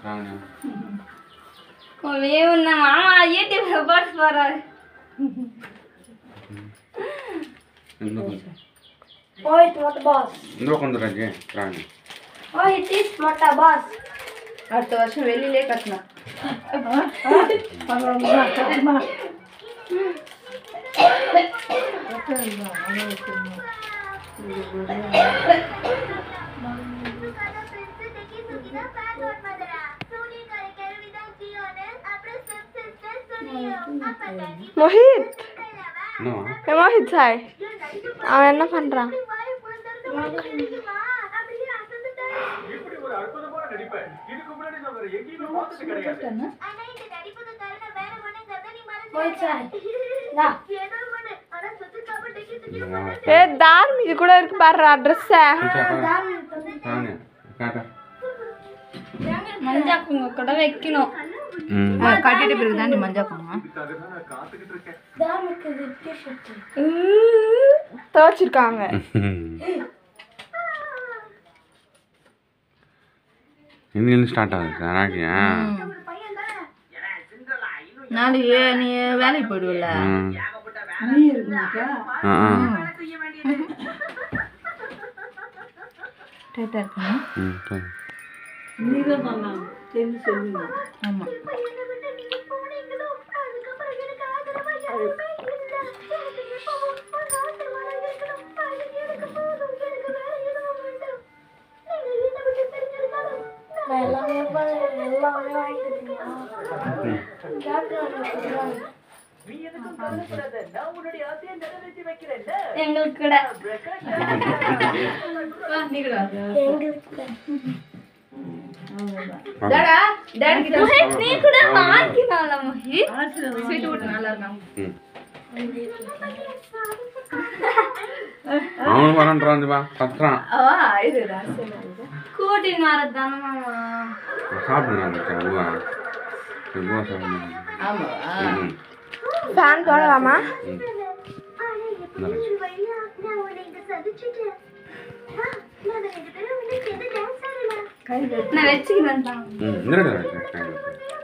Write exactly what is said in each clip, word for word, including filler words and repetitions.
ये ना मामा ये टिप बस पर ओए तो बस इंद्रो कंदर है प्राणी ओए तीस मोटा बस அடுத்த வருஷம் வெளியிலே கட்டணும் मोहित नो ए मोहित சாய் அவன் என்ன பண்றான் இப்படி ஒரு அற்புதமான நடிப்பை இதுக்கு முன்னாடி நான் வேற எங்கேயுமே பார்த்தது கிடையாது அண்ணா இந்த நடிப்புக்கு காரணம் வேற ஒண்ணு கதனி மறந்து ओए சாய் ना ஏதோ ஒண்ணு அட சுத்து காபட்டிக்கு ஏ தார் இது கூட இருக்கு பாரு அட்ரஸ் प्राणी काका மஞ்சா குங்க கூட வைக்கணும் கட்டிட்டு பிறகு தான் நீ மஞ்சா போங்க இதுக்காக தான் நான் காத்துக்கிட்டு இருக்கேன் தாமுக்கு விட்டு ஷட்டு துவச்சிருக்காங்க இன்னில ஸ்டார்ட் ஆகுது அனாக்கி நாளைக்கு நீ வேலைக்கு போயிடுவல நீ இருக்குக்கா ஆ ஆ டைட்டா இருக்கு ம் சரி நீங்க பண்ணலாம் தெரிஞ்சு சொல்லுங்க ஆமா எல்லாமே எல்லாமே வாங்கிட்டீங்க நீ எதுக்கும் கவலைப்படாத நான் உன்னுடைய ஆசையை நிறைவேற்றி வைக்கிறேன் எங்களுக்கு கூட நீ கூட எங்களுக்கு டாடா டாடி கிட்ட மோஹித் நீ கூட வாங்கினால மோஹித் ஸ்வீட் ஊட் நல்லா இருக்கும் ம் அவன் வரன்றான் வா கத்துறான் அவா இது ராசல கூட்டின் வரதான மாமா சாப்பிடுறான் சாவுவா இதுவா சாப்பிடுறான் ஆமா ம் ஃபேன் போடலாமா நரேஷ் வழியா நான் உன்னை இங்க சந்திச்சிட்டேன் வா நான் ரெண்டு பேரும் உன்னை சேர்ந்து டான்ஸ் ஆடலாம் நான் வெச்சிக்கிறேன் தான் ம் நிரடா காய்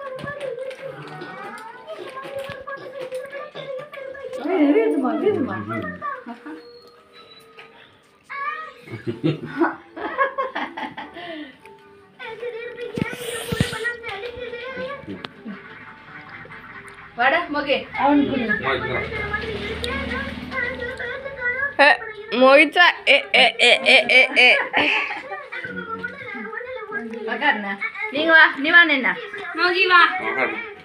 வீதுமா வீதுமா வாடா மோகே அவனுக்கு ஏ मोहित சாய் ஏ ஏ ஏ ஏ ஏ ஏ வகார்னா நீங்க வா நீ வா நின்னா மோகி வா வா